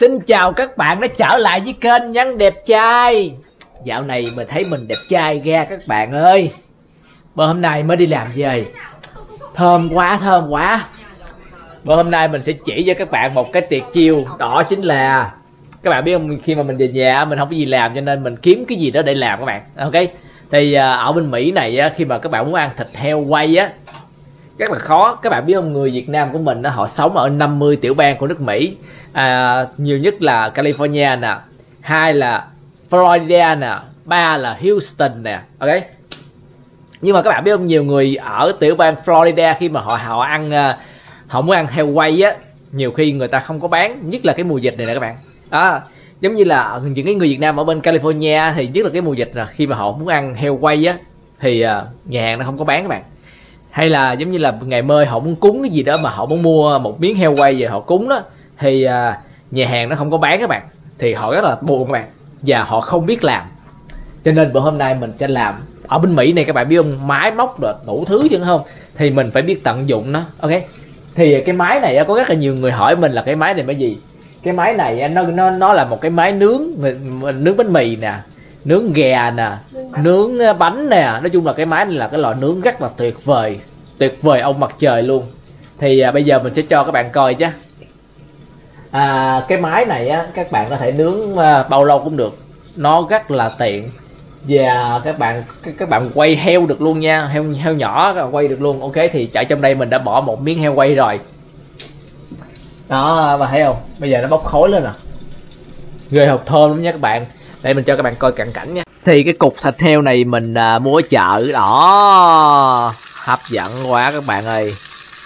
Xin chào các bạn đã trở lại với kênh Nhân Đẹp Trai. Dạo này mình thấy mình đẹp trai ra các bạn ơi. Bữa hôm nay mới đi làm về, thơm quá thơm quá. Bữa hôm nay mình sẽ chỉ cho các bạn một cái tuyệt chiêu. Đó chính là, các bạn biết không, khi mà mình về nhà mình không có gì làm cho nên mình kiếm cái gì đó để làm các bạn. Ok. Thì ở bên Mỹ này á, khi mà các bạn muốn ăn thịt heo quay á rất là khó. Các bạn biết không, người Việt Nam của mình á, họ sống ở 50 tiểu bang của nước Mỹ. Nhiều nhất là California nè, hai là Florida nè, ba là Houston nè. Ok. Nhưng mà các bạn biết không, nhiều người ở tiểu bang Florida khi mà họ ăn, họ muốn ăn heo quay á, nhiều khi người ta không có bán, nhất là cái mùa dịch này nè các bạn. Giống như là những cái người Việt Nam ở bên California thì nhất là cái mùa dịch là khi mà họ muốn ăn heo quay á thì nhà hàng nó không có bán các bạn. Hay là giống như là ngày mơi họ muốn cúng cái gì đó mà họ muốn mua một miếng heo quay về họ cúng đó, thì nhà hàng nó không có bán các bạn, thì họ rất là buồn các bạn, và họ không biết làm. Cho nên bữa hôm nay mình sẽ làm. Ở bên Mỹ này các bạn biết không, máy móc rồi đủ thứ chứ không, thì mình phải biết tận dụng nó. Ok. Thì cái máy này có rất là nhiều người hỏi mình là cái máy này là gì. Cái máy này nó là một cái máy nướng bánh mì nè, nướng gà nè, nướng bánh nè. Nói chung là cái máy này là cái lò nướng rất là tuyệt vời ông mặt trời luôn. Thì bây giờ mình sẽ cho các bạn coi chứ. Cái máy này á, các bạn có thể nướng bao lâu cũng được, nó rất là tiện. Và các bạn quay heo được luôn nha, heo nhỏ quay được luôn. Ok. Thì ở trong đây mình đã bỏ một miếng heo quay rồi đó, bà thấy không, bây giờ nó bốc khói lên nè, ghê hột thơm lắm nha các bạn. Đây mình cho các bạn coi cận cảnh nha. Thì cái cục thịt heo này mình mua ở chợ đó, hấp dẫn quá các bạn ơi,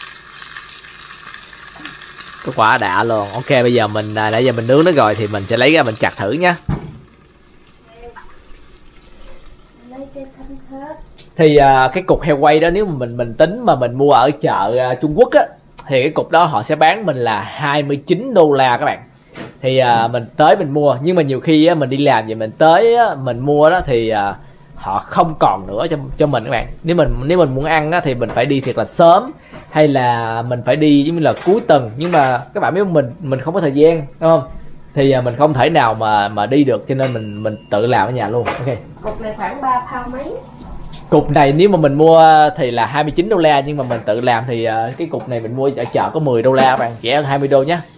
cái quả đã luôn. Ok, bây giờ mình nãy giờ mình nướng nó rồi thì mình sẽ lấy ra mình chặt thử nha. Thì cái cục heo quay đó, nếu mà mình tính mà mình mua ở chợ Trung Quốc á, thì cái cục đó họ sẽ bán mình là 29 đô la các bạn. Thì mình tới mình mua, nhưng mà nhiều khi á, mình đi làm vậy mình tới á, mình mua đó thì họ không còn nữa cho mình các bạn. Nếu mình muốn ăn á, thì mình phải đi thiệt là sớm, hay là mình phải đi giống như là cuối tuần. Nhưng mà các bạn biết mình không có thời gian, đúng không? Thì mình không thể nào mà đi được, cho nên mình tự làm ở nhà luôn. Ok. Cục này khoảng 3 pound mấy. Cục này nếu mà mình mua thì là 29 đô la, nhưng mà mình tự làm thì cái cục này mình mua ở chợ có 10 đô la các bạn, rẻ hơn 20 đô nhé.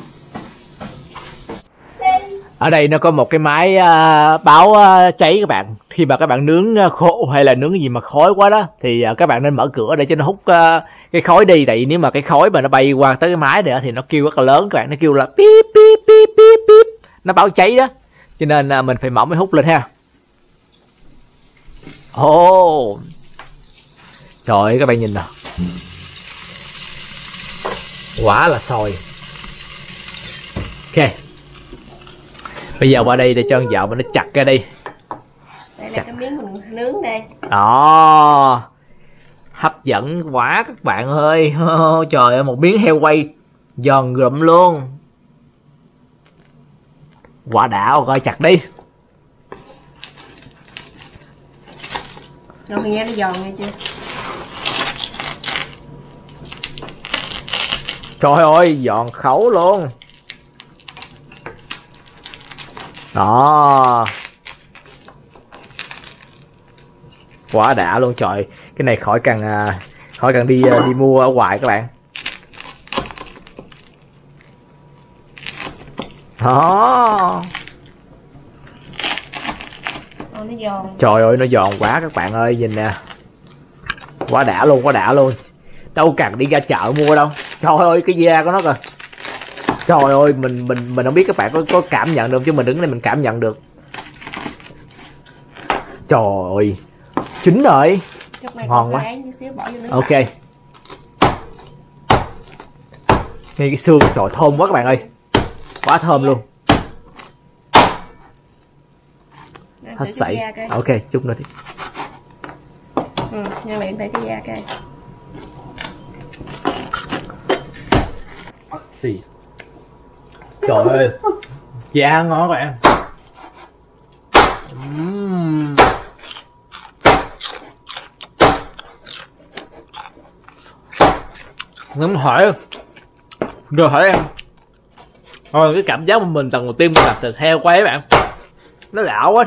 Ở đây nó có một cái máy báo cháy các bạn. Khi mà các bạn nướng khô hay là nướng cái gì mà khói quá đó, thì các bạn nên mở cửa để cho nó hút cái khói đi. Tại vì nếu mà cái khói mà nó bay qua tới cái máy này thì nó kêu rất là lớn các bạn, nó kêu là pip pip pip pip pip, nó báo cháy đó. Cho nên mình phải mở máy hút lên ha. Trời ơi các bạn nhìn nè, quá là sôi. Ok. Bây giờ qua đây để cho con vợ mình nó chặt ra đi. Đây là cái miếng mình nướng đây. Đó, hấp dẫn quá các bạn ơi. Trời ơi, một miếng heo quay giòn rụm luôn, quả đã. Coi chặt đi. Rồi nghe nó giòn nghe chưa? Trời ơi, giòn khẩu luôn. Đó, quá đã luôn. Trời, cái này khỏi cần đi mua ở ngoài các bạn. Đó. Nó giòn. Trời ơi, nó giòn quá các bạn ơi, nhìn nè, quá đã luôn, quá đã luôn. Đâu cần đi ra chợ mua đâu. Trời ơi, cái da của nó kìa. Trời ơi, mình không biết các bạn có cảm nhận được, chứ mình đứng đây mình cảm nhận được. Trời ơi, chín rồi, ngon quá. Ok. Nghe cái xương, trời thơm quá các bạn ơi, quá thơm luôn. Hết sảy. Ok, chút nữa đi. Nha miệng tới cái da coi. Gì? Trời ơi, da ngon các bạn. Nấm hỏi rồi, hỏi em Thôi cái cảm giác của mình lần đầu tiên mình làm thịt heo quay các bạn, nó lạ quá.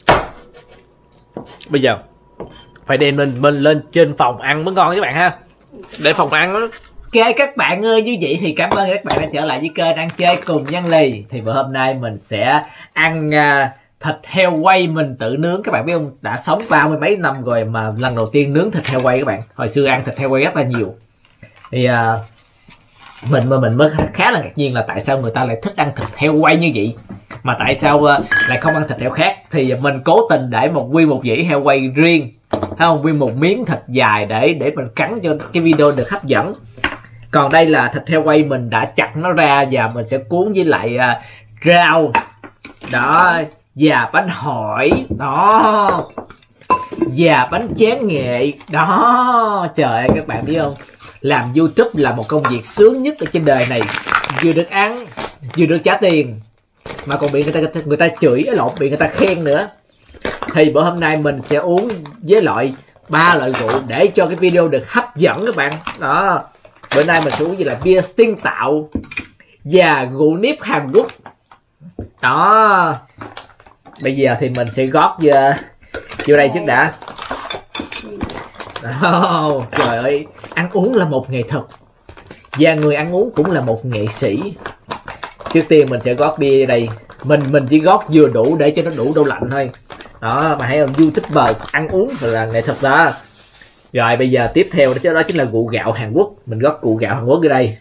Bây giờ phải đem mình lên trên phòng ăn mới ngon các bạn ha, để phòng ăn nó. Ok các bạn ơi, như vậy thì cảm ơn các bạn đã trở lại với kênh Ăn Chơi Cùng Nhân Lì. Thì bữa hôm nay mình sẽ ăn thịt heo quay mình tự nướng. Các bạn biết không, đã sống 30 mấy năm rồi mà lần đầu tiên nướng thịt heo quay các bạn. Hồi xưa ăn thịt heo quay rất là nhiều. Thì mình mới khá là ngạc nhiên là tại sao người ta lại thích ăn thịt heo quay như vậy, mà tại sao lại không ăn thịt heo khác. Thì mình cố tình để một dĩa heo quay riêng, không, nguyên một miếng thịt dài để mình cắn cho cái video được hấp dẫn. Còn đây là thịt heo quay mình đã chặt nó ra và mình sẽ cuốn với lại rau đó, và bánh hỏi đó, và bánh tráng nghệ đó. Trời ơi các bạn biết không, làm YouTube là một công việc sướng nhất ở trên đời này, vừa được ăn vừa được trả tiền mà còn bị người ta chửi, bị người ta khen nữa. Thì bữa hôm nay mình sẽ uống với loại 3 loại rượu để cho cái video được hấp dẫn các bạn đó. Bữa nay mình sẽ uống với lại bia Sting Tạo và rượu nếp Hàn Quốc đó. Bây giờ thì mình sẽ gót vô đây trước đã. Trời ơi, ăn uống là một nghệ thuật và người ăn uống cũng là một nghệ sĩ. Trước tiên mình sẽ gót bia ở đây. Mình chỉ gót vừa đủ để cho nó đủ độ lạnh thôi đó. Mà thấy không, YouTuber ăn uống là nghệ thuật đó. Rồi bây giờ tiếp theo đó chính là rượu gạo Hàn Quốc. Mình gót rượu gạo Hàn Quốc ở đây.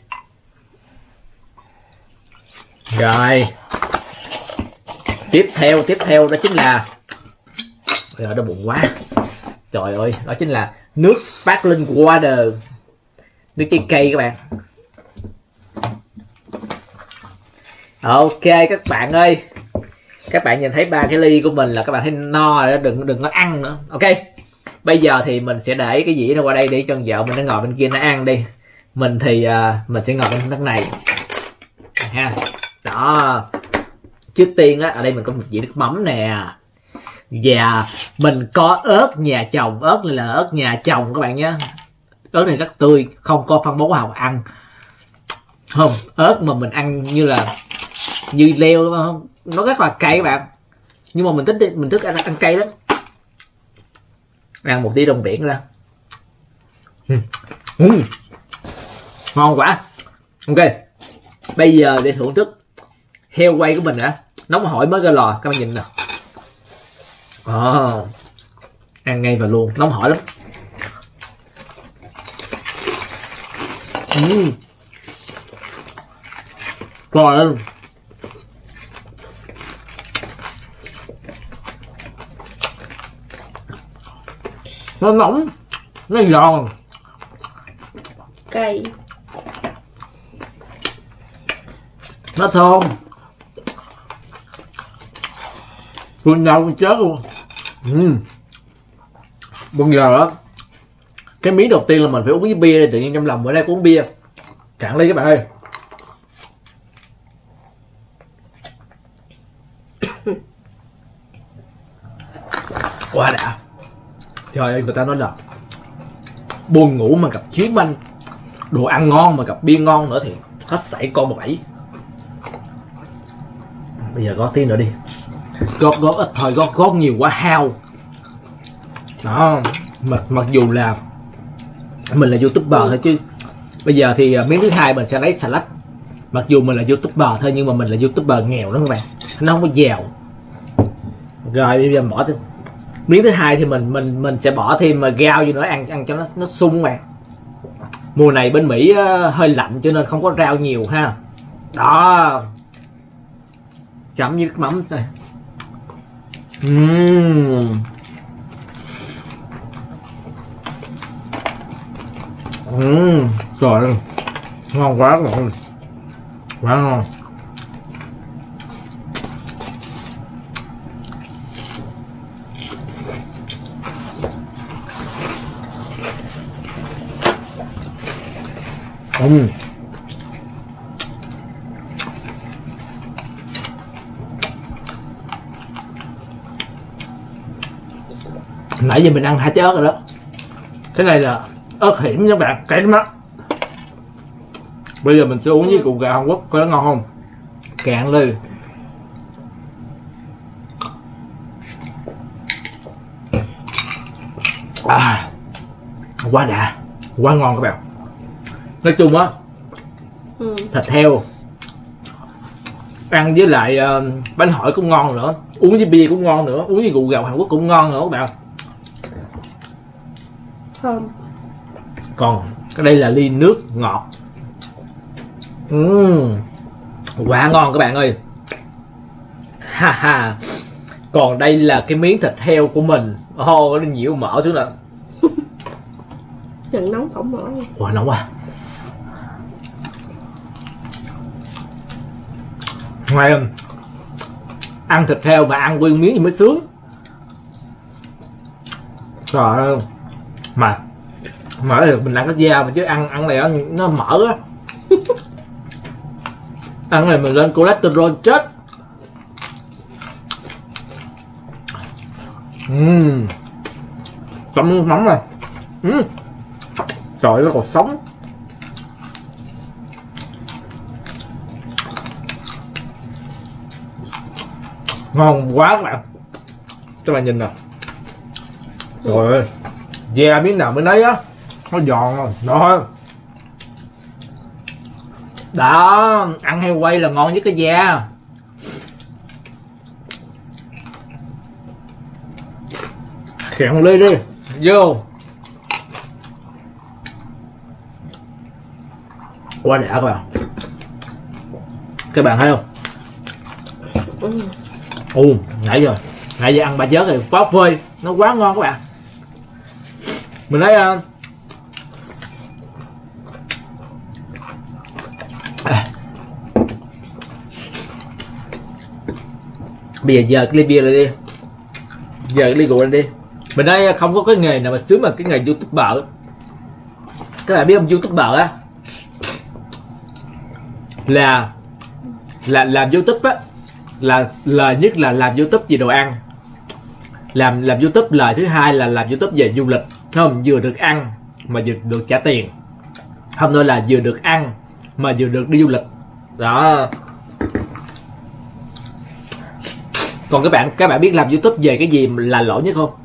Rồi tiếp theo đó chính là, rồi nó bụng quá, trời ơi, đó chính là nước sparkling water, nước trái cây các bạn. Ok các bạn ơi, các bạn nhìn thấy 3 cái ly của mình là các bạn thấy no rồi đó, đừng có ăn nữa. Ok, bây giờ thì mình sẽ để cái dĩa nó qua đây để cho vợ mình nó ngồi bên kia nó ăn đi. Mình thì mình sẽ ngồi bên này ha. Đó, trước tiên á, ở đây mình có một dĩa nước mắm nè, và mình có ớt nhà trồng. Ớt này là ớt nhà trồng các bạn nhé. Ớt này rất tươi, không có phân bón hóa học ăn. Không, ớt mà mình ăn như leo đúng không? Nó rất là cay các bạn. Nhưng mà mình thích ăn cay lắm. Ăn một tí rong biển ra. Ngon quá. Ok, bây giờ để thưởng thức heo quay của mình đã. Nóng hổi mới ra lò, các bạn nhìn nè. Ăn ngay vào luôn, nóng hổi lắm. Rồi lên. Nó nóng, nó giòn, cay, nó thơm, tôi nhau chết luôn. Bây giờ đó, cái miếng đầu tiên là mình phải uống với bia. Tự nhiên trong lòng bữa nay uống bia, cạn ly các bạn ơi. Quá đã. Trời ơi, người ta nói là buồn ngủ mà gặp chiến banh, đồ ăn ngon mà gặp bia ngon nữa thì hết sảy con một bảy. Bây giờ gót tí nữa đi. Gót ít thôi, gót nhiều quá hao. Đó, mặc dù là mình là YouTuber thôi chứ. Bây giờ thì miếng thứ hai mình sẽ lấy salad. Mặc dù mình là YouTuber thôi nhưng mà mình là YouTuber nghèo đó các bạn, nó không có giàu. Rồi bây giờ bỏ thêm miếng thứ hai thì mình sẽ bỏ thêm rau vô nữa, ăn cho nó sung bạn. Mùa này bên Mỹ hơi lạnh cho nên không có rau nhiều ha. Đó, chấm với nước mắm thôi. Trời ơi, ngon quá các bạn, quá ngon. Nãy giờ mình ăn 2 trái ớt rồi đó. Cái này là ớt hiểm các bạn, cay lắm đó. Bây giờ mình sẽ uống với củ gà Hàn Quốc coi nó ngon không. cạn ly. Quá đã, quá ngon các bạn. Nói chung á, thịt heo ăn với lại bánh hỏi cũng ngon nữa, uống với bia cũng ngon nữa, uống với rượu gạo Hàn Quốc cũng ngon nữa các bạn. Thơm. Còn cái đây là ly nước ngọt. Quá ngon các bạn ơi. Ha ha. Còn đây là cái miếng thịt heo của mình. Nó nhiều mỡ xuống nè. Đừng nóng phỏng mỡ nha. Ủa nóng quá. Ngoài ăn thịt heo mà ăn nguyên miếng thì mới sướng. Trời ơi. Mà mỡ thì mình ăn cái da mà chứ ăn này nó mỡ á. Ăn này mình lên cholesterol chết. Tấm nước nóng này. Trời ơi, nó còn sống. Ngon quá các bạn nhìn nè. Trời ơi, da miếng nào mới nấy á, nó giòn rồi đó. Đó, ăn heo quay là ngon nhất cái da. Kẹo ly đi, vô. Quá đã các bạn. Các bạn thấy không? Nãy giờ ăn ba chớt thì quá phơi, nó quá ngon các bạn. Mình thấy bây giờ cái ly bia lại đi, giờ cái ly rượu lên đi. Mình thấy không có cái nghề nào mà sướng mà cái nghề YouTuber. Các bạn biết không, YouTuber á là làm YouTube á, là lời nhất là làm YouTube về đồ ăn, làm YouTube. Lời thứ hai là làm YouTube về du lịch, không vừa được ăn mà vừa được trả tiền, không nói là vừa được ăn mà vừa được đi du lịch đó. Còn các bạn biết làm YouTube về cái gì là lỗi nhất không?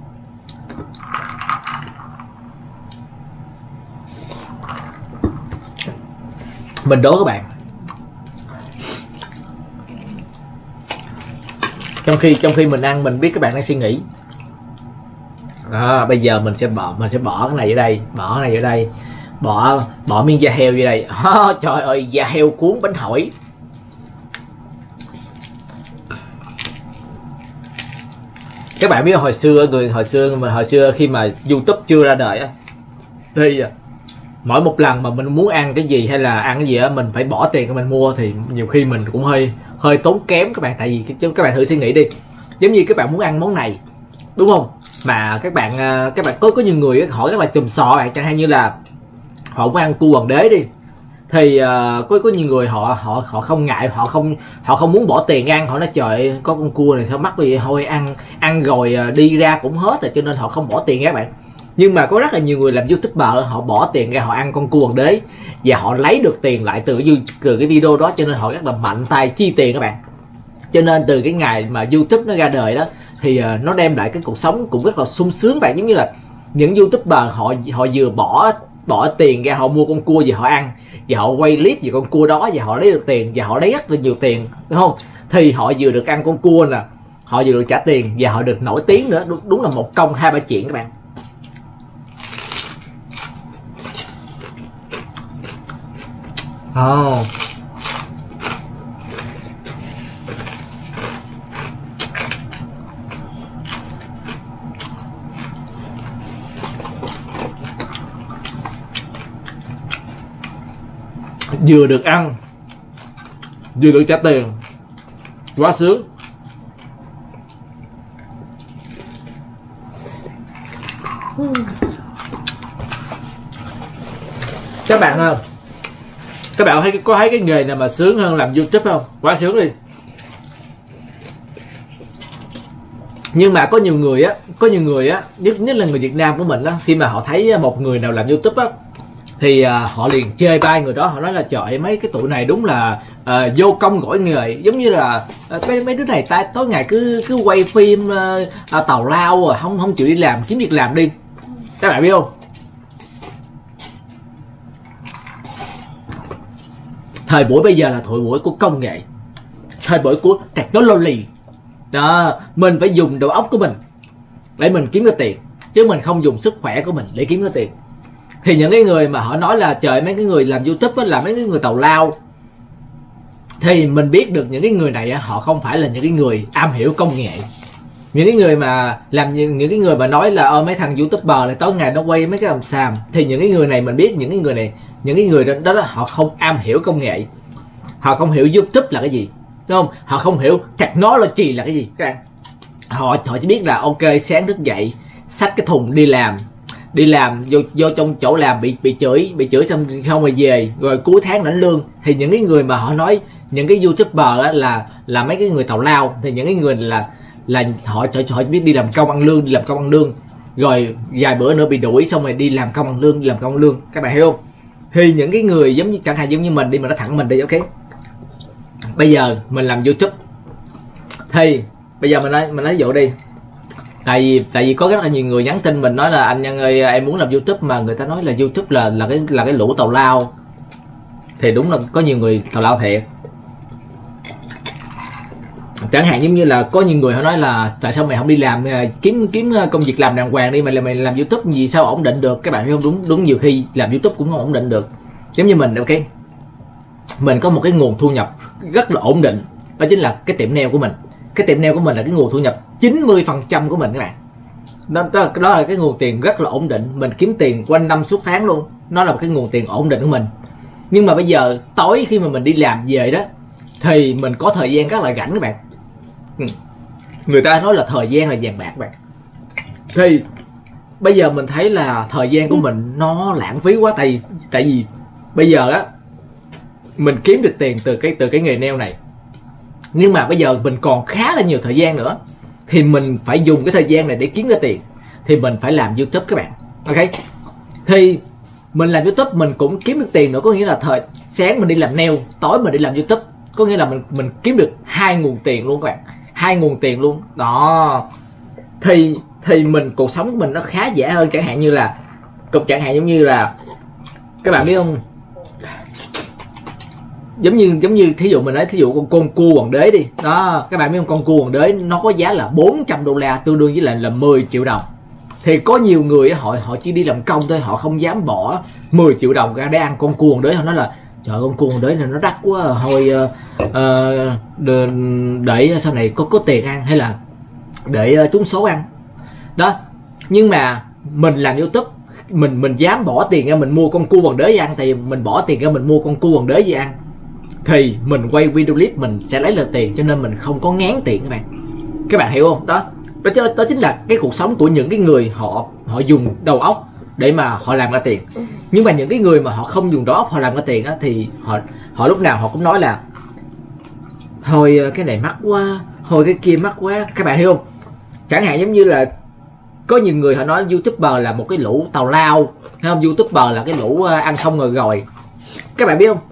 Mình đố các bạn, trong khi mình ăn mình biết các bạn đang suy nghĩ bây giờ mình sẽ bỏ cái này ở đây, bỏ cái này ở đây, bỏ miếng da heo vô đây. Trời ơi, da heo cuốn bánh hỏi. Các bạn biết hồi xưa khi mà YouTube chưa ra đời á, thì mỗi một lần mà mình muốn ăn cái gì hay là ăn cái gì á, mình phải bỏ tiền để mình mua, thì nhiều khi mình cũng hơi tốn kém các bạn. Tại vì các bạn thử suy nghĩ đi, giống như các bạn muốn ăn món này đúng không, mà các bạn có nhiều người hỏi các bạn chùm sò bạn, chẳng hạn như là họ muốn ăn cua hoàng đế đi, thì có nhiều người họ không ngại, họ không muốn bỏ tiền ăn. Họ nói trời ơi, có con cua này sao mắc vậy, thôi ăn rồi đi ra cũng hết rồi, cho nên họ không bỏ tiền các bạn. Nhưng mà có rất là nhiều người làm YouTuber, họ bỏ tiền ra họ ăn con cua hoàng đế và họ lấy được tiền lại từ cái video đó, cho nên họ rất là mạnh tay chi tiền các bạn. Cho nên từ cái ngày mà YouTube nó ra đời đó, thì nó đem lại cái cuộc sống cũng rất là sung sướng bạn. Giống như là những YouTuber họ vừa bỏ tiền ra họ mua con cua về họ ăn, và họ quay clip về con cua đó, và họ lấy được tiền, và họ lấy rất là nhiều tiền, đúng không? Thì họ vừa được ăn con cua nè, họ vừa được trả tiền, và họ được nổi tiếng nữa. Đúng là một công hai ba chuyện các bạn. Vừa được ăn vừa được trả tiền, quá sướng. Các bạn có thấy cái nghề nào mà sướng hơn làm YouTube không? Quá sướng đi. Nhưng mà có nhiều người á, nhất là người Việt Nam của mình á, khi mà họ thấy một người nào làm YouTube á, thì họ liền chê bai người đó, họ nói là trời mấy cái tụi này đúng là vô công gỏi nghề, giống như là mấy đứa này tối ngày cứ quay phim tào lao rồi không chịu đi làm kiếm việc làm đi. Các bạn biết không, thời buổi bây giờ là thời buổi của công nghệ, thời buổi của technology đó, mình phải dùng đầu óc của mình để mình kiếm cái tiền, chứ mình không dùng sức khỏe của mình để kiếm cái tiền. Thì những cái người mà họ nói là trời mấy cái người làm YouTube là mấy cái người tào lao, thì mình biết được những cái người này họ không phải là những cái người am hiểu công nghệ. Những cái người mà làm những cái người mà nói là mấy thằng YouTuber này tối ngày nó quay mấy cái làm xàm, thì những cái người này mình biết những cái người này, những cái người đó là họ không am hiểu công nghệ, họ không hiểu YouTube là cái gì, đúng không? Họ không hiểu technology là cái gì các bạn. Họ chỉ biết là ok sáng thức dậy xách cái thùng đi làm vô trong chỗ làm bị chửi xong không rồi về, rồi cuối tháng lãnh lương. Thì những cái người mà họ nói những cái YouTuber là mấy cái người tào lao, thì những cái người là họ biết đi làm công ăn lương, rồi vài bữa nữa bị đuổi xong rồi đi làm công ăn lương, các bạn hiểu không? Thì những cái người giống như chẳng hạn giống như mình đi, mà nó thẳng mình đi, ok bây giờ mình làm YouTube, thì bây giờ mình nói dụ đi, tại vì có rất là nhiều người nhắn tin mình nói là anh Nhân ơi em muốn làm YouTube, mà người ta nói là YouTube là cái lũ tào lao. Thì đúng là có nhiều người tào lao thiệt. Chẳng hạn giống như là có nhiều người họ nói là tại sao mày không đi làm kiếm công việc làm đàng hoàng đi, mày làm YouTube gì sao ổn định được. Các bạn biết không, đúng nhiều khi làm YouTube cũng không ổn định được. Giống như mình, ok mình có một cái nguồn thu nhập rất là ổn định, đó chính là cái tiệm nail của mình. Cái tiệm nail của mình là cái nguồn thu nhập 90% của mình các bạn. Đó là cái nguồn tiền rất là ổn định, mình kiếm tiền quanh năm suốt tháng luôn. Nó là một cái nguồn tiền ổn định của mình. Nhưng mà bây giờ tối khi mà mình đi làm về đó, thì mình có thời gian rất là rảnh các bạn. Người ta nói là thời gian là vàng bạc các bạn. Thì bây giờ mình thấy là thời gian của mình nó lãng phí quá. Tại vì bây giờ á mình kiếm được tiền từ cái nghề nail này, nhưng mà bây giờ mình còn khá là nhiều thời gian nữa, thì mình phải dùng cái thời gian này để kiếm ra tiền. Thì mình phải làm YouTube các bạn, ok. Thì mình làm YouTube mình cũng kiếm được tiền nữa, có nghĩa là sáng mình đi làm nail, tối mình đi làm YouTube, có nghĩa là mình kiếm được 2 nguồn tiền luôn các bạn, 2 nguồn tiền luôn đó. Thì mình cuộc sống của mình nó khá dễ hơn. Chẳng hạn giống như là các bạn biết không, giống như thí dụ mình nói thí dụ con cua hoàng đế đi đó, các bạn biết không, con cua hoàng đế nó có giá là $400, tương đương với là 10 triệu đồng. Thì có nhiều người họ chỉ đi làm công thôi, họ không dám bỏ 10 triệu đồng ra để ăn con cua hoàng đế. Họ nói là trời con cua hoàng đế này nó đắt quá, thôi để sau này có tiền ăn, hay là để trúng số ăn đó. Nhưng mà mình làm YouTube, mình dám bỏ tiền ra mình mua con cua hoàng đế ăn, thì mình bỏ tiền ra mình mua con cua hoàng đế về ăn, thì mình quay video clip mình sẽ lấy được tiền, cho nên mình không có ngán tiền các bạn hiểu không? Đó chính là cái cuộc sống của những cái người họ dùng đầu óc để mà họ làm ra tiền. Nhưng mà những cái người mà họ không dùng đầu óc họ làm ra tiền á, thì họ lúc nào họ cũng nói là thôi cái này mắc quá, thôi cái kia mắc quá, các bạn hiểu không? Chẳng hạn giống như là có nhiều người họ nói YouTuber là một cái lũ tào lao, thấy không? YouTuber là cái lũ ăn không rồi. Các bạn biết không,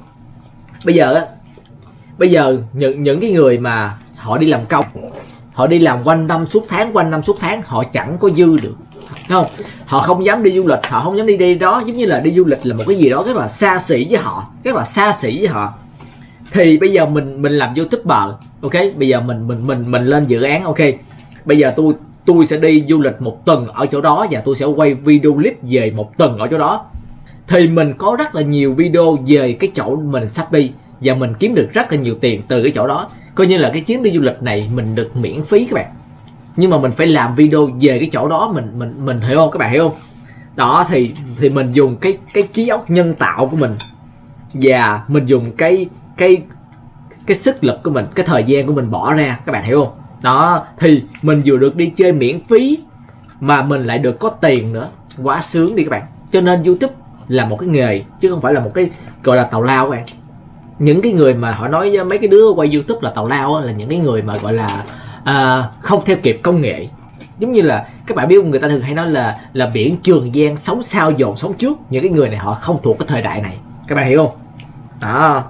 bây giờ những cái người mà họ đi làm công, họ đi làm quanh năm suốt tháng, họ chẳng có dư được, thấy không? Họ không dám đi du lịch, họ không dám đi đây đó, giống như là đi du lịch là một cái gì đó rất là xa xỉ với họ, Thì bây giờ mình làm YouTuber, ok, bây giờ mình lên dự án, ok, bây giờ tôi sẽ đi du lịch 1 tuần ở chỗ đó, và tôi sẽ quay video clip về 1 tuần ở chỗ đó. Thì mình có rất là nhiều video về cái chỗ mình sắp đi, và mình kiếm được rất là nhiều tiền từ cái chỗ đó. Coi như là cái chuyến đi du lịch này mình được miễn phí các bạn, nhưng mà mình phải làm video về cái chỗ đó, mình hiểu không? Các bạn hiểu không? Đó thì mình dùng cái trí óc nhân tạo của mình, và mình dùng cái sức lực của mình, cái thời gian của mình bỏ ra, các bạn hiểu không? Đó thì mình vừa được đi chơi miễn phí mà mình lại được có tiền nữa, quá sướng đi các bạn. Cho nên YouTube là một cái nghề chứ không phải là một cái gọi là tào lao các bạn. Những cái người mà họ nói mấy cái đứa quay YouTube là tào lao là những cái người mà gọi là không theo kịp công nghệ, giống như là các bạn biết không, người ta thường hay nói là biển Trường Giang sống sau dồn sống trước. Những cái người này họ không thuộc cái thời đại này, các bạn hiểu không? Đó.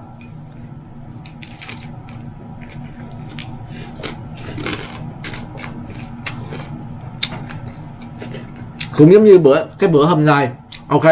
Cũng giống như bữa hôm nay. Ok,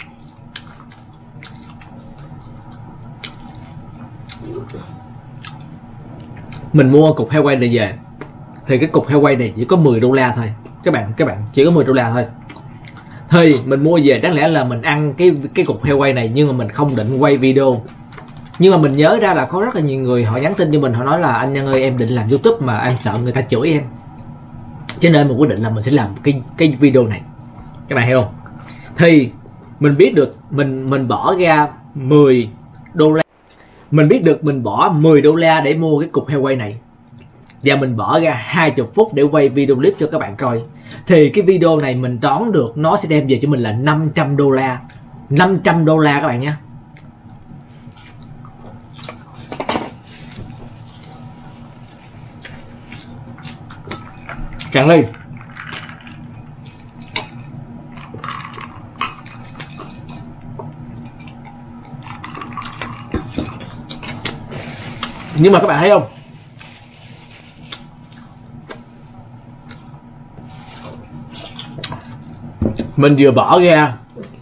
mình mua cục heo quay này về thì cái cục heo quay này chỉ có 10 đô la thôi các bạn chỉ có 10 đô la thôi. Thì mình mua về đáng lẽ là mình ăn cái cục heo quay này, nhưng mà mình không định quay video. Nhưng mà mình nhớ ra là có rất là nhiều người họ nhắn tin cho mình, họ nói là anh Nhân ơi, em định làm YouTube mà em sợ người ta chửi em, cho nên mình quyết định là mình sẽ làm cái video này, các bạn hiểu không? Thì mình biết được mình bỏ ra 10 đô la, mình biết được mình bỏ 10 đô la để mua cái cục heo quay này, và mình bỏ ra 20 phút để quay video clip cho các bạn coi. Thì cái video này mình đoán được nó sẽ đem về cho mình là 500 đô la. 500 đô la các bạn nhé. Cạn ly. Nhưng mà các bạn thấy không, mình vừa bỏ ra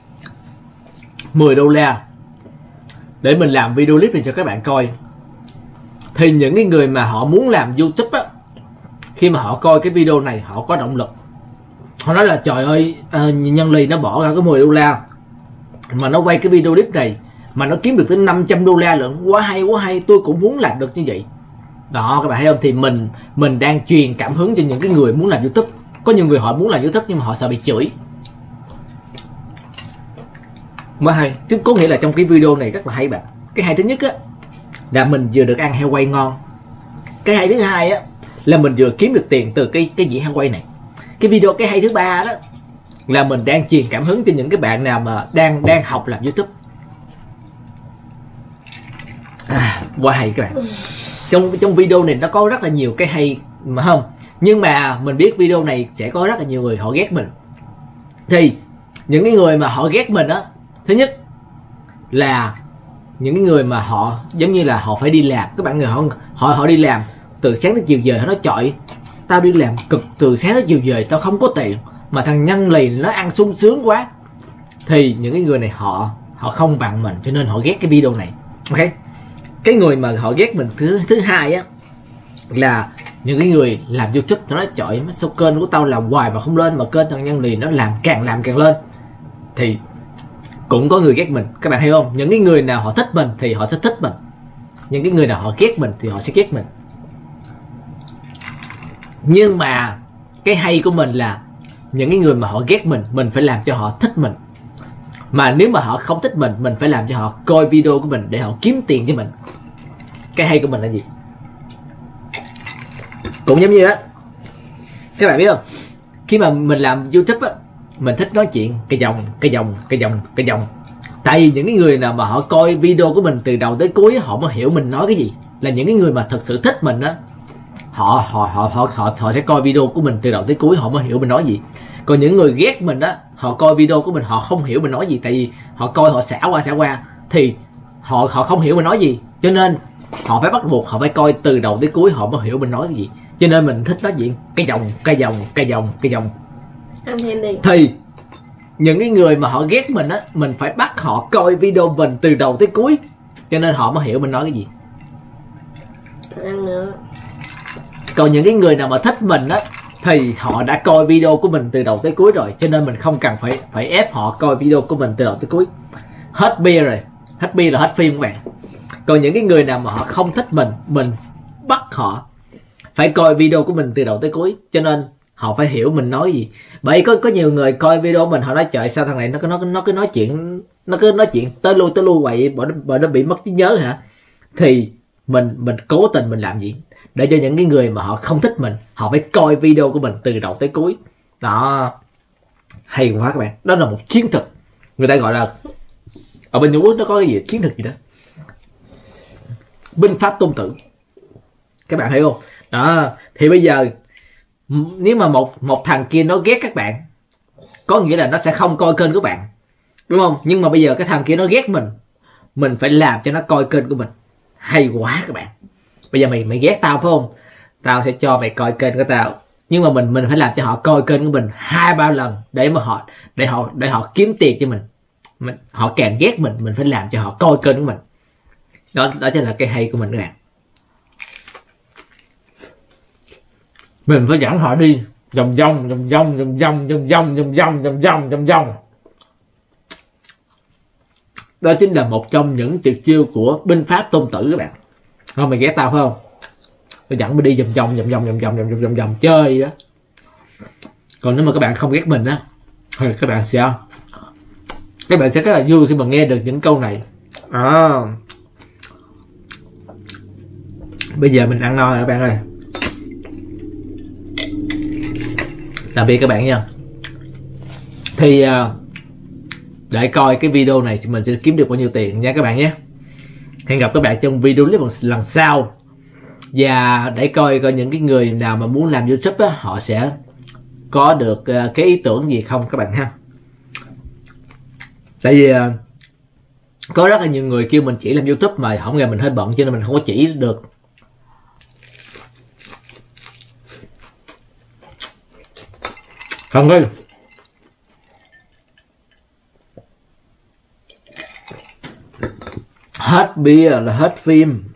10 đô la để mình làm video clip này cho các bạn coi. Thì những cái người mà họ muốn làm YouTube á, khi mà họ coi cái video này họ có động lực. Họ nói là trời ơi, Nhân Ly nó bỏ ra có 10 đô la mà nó quay cái video clip này mà nó kiếm được tới 500 đô la lận, quá hay, tôi cũng muốn làm được như vậy. Đó các bạn thấy không? Thì mình đang truyền cảm hứng cho những cái người muốn làm YouTube. Có nhiều người họ muốn làm YouTube nhưng mà họ sợ bị chửi. Quá hay. Chứ có nghĩa là trong cái video này rất là hay bạn. Cái hay thứ nhất á là mình vừa được ăn heo quay ngon. Cái hay thứ hai á là mình vừa kiếm được tiền từ cái dĩa heo quay này. Cái hay thứ ba đó là mình đang truyền cảm hứng cho những cái bạn nào mà đang học làm YouTube. Quá hay các bạn. Trong video này nó có rất là nhiều cái hay mà không. Nhưng mà mình biết video này sẽ có rất là nhiều người họ ghét mình. Thì những cái người mà họ ghét mình á, thứ nhất là những cái người mà họ giống như là họ phải đi làm. Các bạn người họ đi làm từ sáng tới chiều về, họ nói trời, tao đi làm cực từ sáng tới chiều về, tao không có tiền mà thằng Nhân lì nó ăn sung sướng quá. Thì những cái người này họ không bằng mình, cho nên họ ghét cái video này. Ok. Cái người mà họ ghét mình thứ hai á là những cái người làm YouTube, nó nói trời, sao kênh của tao làm hoài mà không lên, mà kênh thằng Nhân lì nó làm càng lên. Thì cũng có người ghét mình, các bạn hiểu không? Những cái người nào họ thích mình thì họ thích mình, những cái người nào họ ghét mình thì họ sẽ ghét mình. Nhưng mà cái hay của mình là những cái người mà họ ghét mình phải làm cho họ thích mình. Mà nếu mà họ không thích mình phải làm cho họ coi video của mình để họ kiếm tiền cho mình. Cái hay của mình là gì? Cũng giống như đó, các bạn biết không, khi mà mình làm YouTube á, mình thích nói chuyện cái dòng. Tại vì những cái người nào mà họ coi video của mình từ đầu tới cuối, họ mới hiểu mình nói cái gì. Là những cái người mà thật sự thích mình á, họ sẽ coi video của mình từ đầu tới cuối, họ mới hiểu mình nói gì. Còn những người ghét mình á, họ coi video của mình họ không hiểu mình nói gì, tại vì họ coi họ xả qua thì họ không hiểu mình nói gì, cho nên họ phải bắt buộc họ phải coi từ đầu tới cuối họ mới hiểu mình nói cái gì. Cho nên mình thích nói chuyện cái dòng. Ăn thêm đi. Thì những cái người mà họ ghét mình á, mình phải bắt họ coi video mình từ đầu tới cuối, cho nên họ mới hiểu mình nói cái gì. Ăn nữa. Còn những cái người nào mà thích mình á thì họ đã coi video của mình từ đầu tới cuối rồi, cho nên mình không cần phải ép họ coi video của mình từ đầu tới cuối. Hết bia rồi, hết bia là hết phim các bạn. Còn những cái người nào mà họ không thích mình bắt họ phải coi video của mình từ đầu tới cuối, cho nên họ phải hiểu mình nói gì. Bởi có nhiều người coi video mình họ nói trời, sao thằng này nó cứ nói chuyện tới lui vậy, bọn nó bị mất trí nhớ hả? Thì mình cố tình mình làm gì để cho những cái người mà họ không thích mình họ phải coi video của mình từ đầu tới cuối. Đó, hay quá các bạn. Đó là một chiến thuật, người ta gọi là, ở bên Trung Quốc nó có cái gì chiến thuật gì đó, binh pháp tôn tử, các bạn hiểu không? Đó, thì bây giờ Nếu mà một thằng kia nó ghét các bạn, có nghĩa là nó sẽ không coi kênh của bạn, đúng không? Nhưng mà bây giờ cái thằng kia nó ghét mình phải làm cho nó coi kênh của mình. Hay quá các bạn. Bây giờ mày ghét tao phải không? Tao sẽ cho mày coi kênh của tao, nhưng mà mình phải làm cho họ coi kênh của mình 2-3 lần để mà họ kiếm tiền cho mình. Họ càng ghét mình phải làm cho họ coi kênh của mình. Đó chính là cái hay của mình các bạn. Mình phải dẫn họ đi vòng vòng. Đó chính là một trong những tuyệt chiêu của binh pháp Tôn Tử các bạn. Không, mày ghét tao phải không? Tôi dẫn mày đi vòng chơi đó. Còn nếu mà các bạn không ghét mình á, thì các bạn sẽ rất là vui khi mà nghe được những câu này. Bây giờ mình ăn no rồi các bạn ơi. Tạm biệt các bạn nha. Thì để coi cái video này thì mình sẽ kiếm được bao nhiêu tiền nha các bạn nhé. Hẹn gặp các bạn trong video clip lần sau. Và để coi những cái người nào mà muốn làm YouTube á, họ sẽ có được cái ý tưởng gì không các bạn ha. Tại vì có rất là nhiều người kêu mình chỉ làm YouTube mà không ngờ mình hơi bận cho nên mình không có chỉ được. Không ơi, hết bia là hết phim.